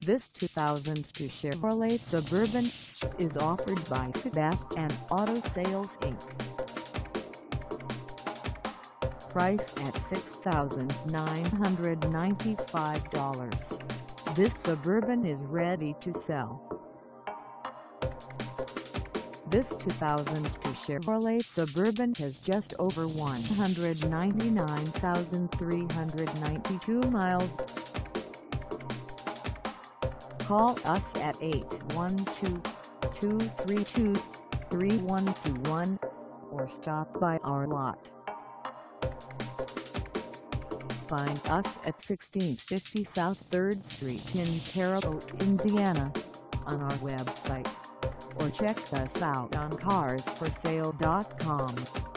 This 2002 Chevrolet Suburban is offered by SEBASTIAN Auto Sales Inc. Price at $6,995. This Suburban is ready to sell. This 2002 Chevrolet Suburban has just over 199,392 miles. Call us at 812-232-3121 or stop by our lot. Find us at 1650 South 3rd Street in Terre Haute, Indiana, on our website, or check us out on carsforsale.com.